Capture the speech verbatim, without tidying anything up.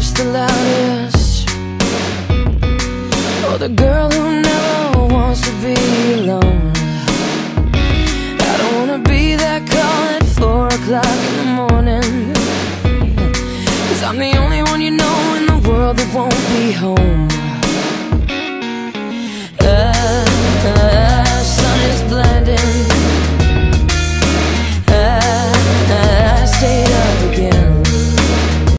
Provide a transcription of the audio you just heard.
voice the loudest, or the girl who never wants to be alone. I don't wanna be that call at four o'clock in the morning, 'cause I'm the only one you know in the world that won't be home. uh, uh,